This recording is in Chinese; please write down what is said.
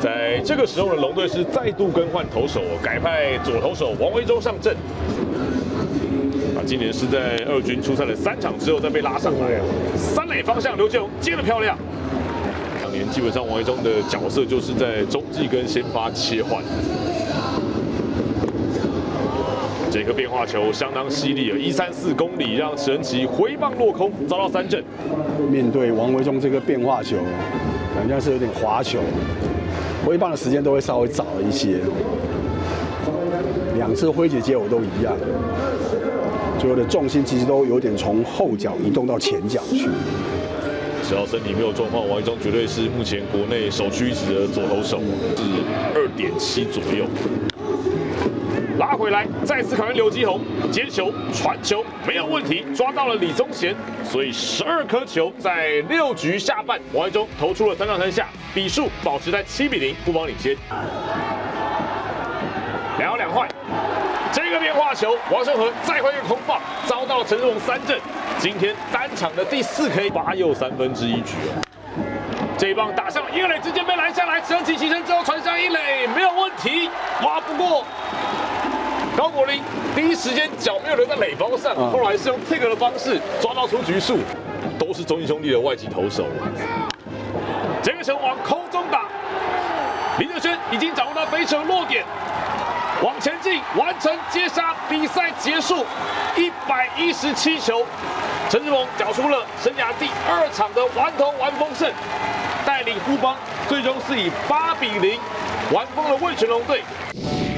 在这个时候呢，龙队是再度更换投手，改派左投手王维忠上阵。今年是在二军出赛了3场之后再被拉上来，3垒方向刘建宏接得漂亮。当年基本上王维忠的角色就是在中继跟先发切换。这颗变化球相当犀利，134公里，让史恩奇挥棒落空，遭到3振。 面对王维忠这个变化球，好像是有点滑球，挥棒的时间都会稍微早了一些。2次挥击结果都一样，最后的重心其实都有点从后脚移动到前脚去。 只要身体没有状况，王维忠绝对是目前国内首屈一指的左投手，是2.7左右。拉回来，再次考验刘基宏，接球、传球没有问题，抓到了李宗贤，所以12颗球在6局下半，王维忠投出了3上3下，比数保持在7比0，富邦领先。2好2坏，这个变化球，王胜和再挥一个空棒，遭到陈志宏3振，今天单场的第4K， 8又1/3局这一棒打向1、2垒之间被拦下来，陈启起身之后传向1垒，没有问题，挖不过。高国林第一时间脚没有留在垒包上，后来是用 take 的方式抓到出局数，都是中信兄弟的外籍投手。这个球往空中打，林哲轩已经掌握到飞球落点，往前进，完成接杀，比赛结束，117球，陈志宏缴出了生涯第2场的完投完封胜，带领富邦最终是以8比0完封了味全龙队。